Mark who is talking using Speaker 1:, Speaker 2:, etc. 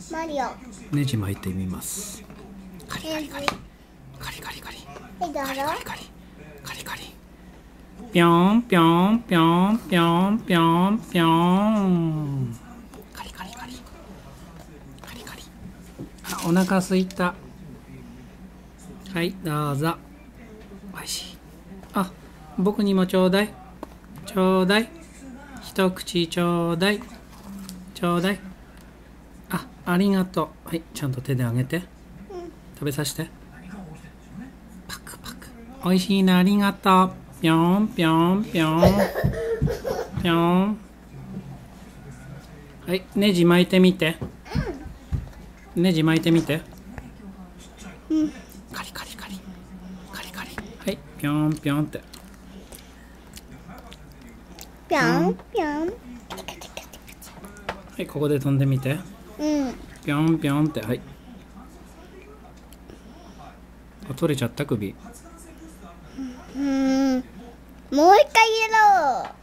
Speaker 1: マリオ。
Speaker 2: ネジ巻いてみます。カリカリカリカリカリカリ
Speaker 1: どうぞ。
Speaker 2: カリカリカリカリカリぴょんぴょんぴょんぴょんぴょんぴょんカリカリカリカリカリ。あ、お腹すいた。はい、どうぞ。おいしい。あ、僕にもちょうだい。ちょうだい。一口ちょうだい。ちょうだい。あ、ありがとう。はい、ちゃんと手であげて。食べさせて。パクパク。おいしいな、ありがとう。ぴょんぴょんぴょん。ぴょん。はい、ネジ巻いてみて。ネジ巻いてみて。カリカリカリ。カリカリ。はい、ぴょんぴょんって。
Speaker 1: ぴょんぴょん。
Speaker 2: はい、ここで飛んでみて。ぴょんぴょんって、はい。あ、取れちゃった首。
Speaker 1: もう一回やろう。